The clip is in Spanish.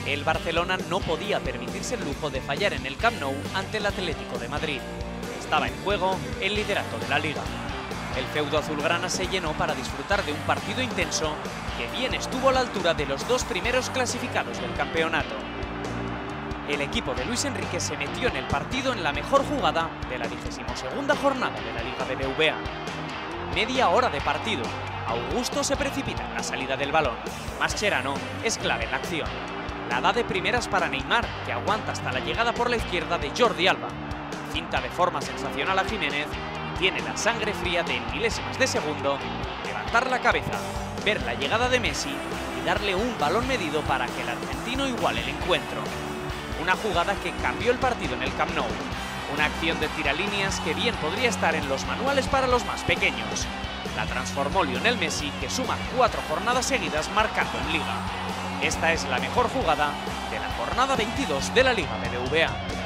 El Barcelona no podía permitirse el lujo de fallar en el Camp Nou ante el Atlético de Madrid. Estaba en juego el liderato de la Liga. El feudo azulgrana se llenó para disfrutar de un partido intenso que bien estuvo a la altura de los dos primeros clasificados del campeonato. El equipo de Luis Enrique se metió en el partido en la mejor jugada de la 22ª jornada de la Liga BBVA. Media hora de partido. Augusto se precipita en la salida del balón. Mascherano es clave en la acción. La da de primeras para Neymar, que aguanta hasta la llegada por la izquierda de Jordi Alba. Cinta de forma sensacional a Jiménez y tiene la sangre fría de en milésimas de segundo levantar la cabeza, ver la llegada de Messi y darle un balón medido para que el argentino iguale el encuentro. Una jugada que cambió el partido en el Camp Nou. Una acción de tiralíneas que bien podría estar en los manuales para los más pequeños. La transformó Lionel Messi, que suma 4 jornadas seguidas marcando en Liga. Esta es la mejor jugada de la jornada 22 de la Liga BBVA.